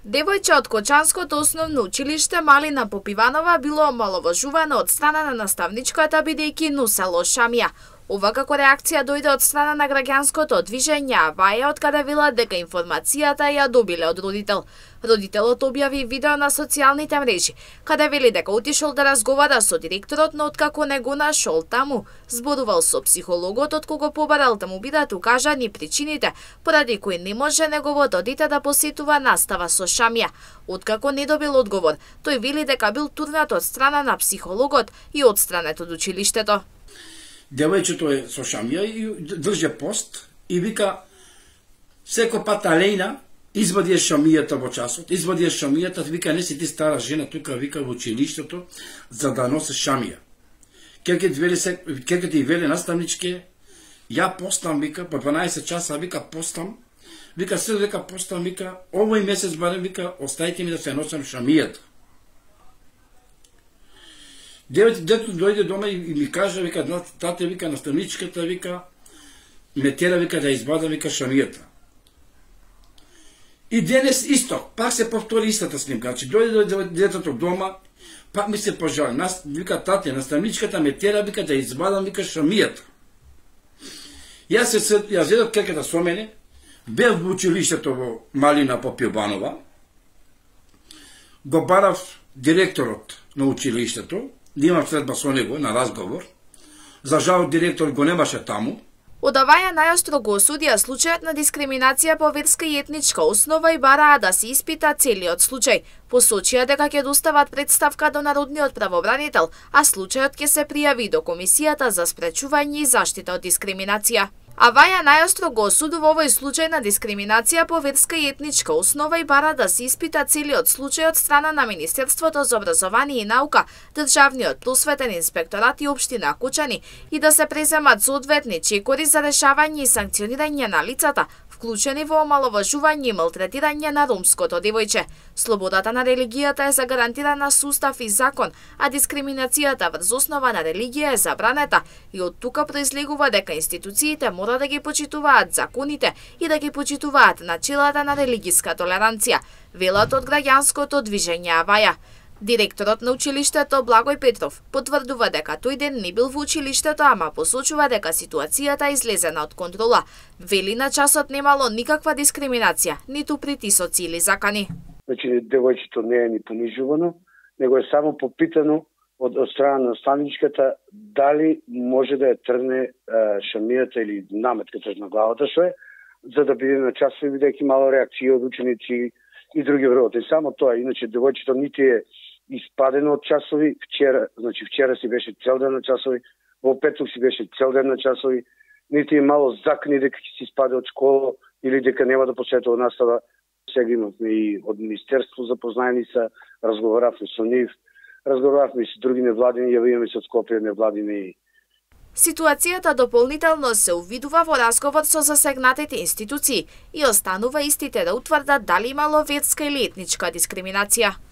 Девојче од Кочанското основно училиште Малина Попиванова било омаловажувано од страна на наставничката бидејќи носело шамија. Ова како реакција дојде од страна на граѓанското движење Аваја, од каде вела дека информацијата ја добиле од родител. Родителот објави видео на социјалните мрежи, каде вели дека отишол да разговара со директорот, но откако не го нашол таму, зборувал со психологот, од кого побарал да му бидат укажани причините поради кои не може неговото дете да посетува настава со шамија. Откако не добил одговор, тој вели дека бил турнат од страна на психологот и одстранет од училиштето. Девојчето е со шамија и држи пост и вика секој пат Алејна извади шамијата во часот, извади шамијата, вика не си ти стара жена тука, вика во училиштето за да носи шамија. Ке ти веле наставничке, ја постам, вика, по 12 часа, вика постам, вика се вика постам, вика овој месец барем, вика оставите ми да се носам шамијата. Дето дојде дома и ми кажа, вика, тате, вика, наставничката, вика, ме тера, вика, да избада, вика, шамијата. И денес исто, пак се повтори истата снимка. Значи, дојде детето дома, пак ми се пожали. Вика, тате, наставничката ме тера, вика, да избадам, вика, шамијата. Јас зедов кеката со мене, бев во училиштето во Малина Попиванова, го барав директорот на училиштето, да имам средба со него на разговор. За жал директор го немаше таму. Од Аваја најостро го осудија случајот на дискриминација по верска и етничка основа и бараа да се испита целиот случај. Посочија дека ќе достават представка до народниот правобранител, а случајот ќе се пријави до Комисијата за спречување и заштита од дискриминација. Аваја најостро го осудува овој случај на дискриминација по верска и етничка основа и бара да се испита целиот случај од страна на Министерството за образование и наука, Државниот просветен инспекторат и општина Кочани и да се преземат соодветни чекори за решавање и санкционирање на лицата вклучени во омаловажување и малтретирање на ромското девојче. Слободата на религијата е загарантирана со устав и закон, а дискриминацијата врз основа на религија е забранета и од тука произлегува дека институциите мора да ги почитуваат законите и да ги почитуваат начелата на религиска толеранција, велат од граѓанското движење Аваја. Директорот на училиштето Благој Петров потврдува дека тој ден не бил во училиштето, ама посочува дека ситуацијата е излезена од контрола. Вели на часот немало никаква дискриминација, ниту притисоци или закани. Значи, девојчето не е ни понижувано, него е само попитано од страна на наставничката дали може да ја трне шамијата или наметката на главата што е, за да биде на часови, бидејќи мало реакција од ученици и други вработи. Само тоа, иначе девојчето нити е испадено од часови. Вчера си беше цел ден на часови, во петок си беше цел ден на часови, нити е мало закни дека ќе си испаде од школа или дека нема да посетува настава. Сега имавме и од Министерство запознаени са, разговаравме со нив, разговаравме и со други невладини, јавиваме се од Скопје невладини. Ситуацијата дополнително се увидува во разговор со засегнатите институции и останува истите да утврдат дали имало верска или етничка дискриминација.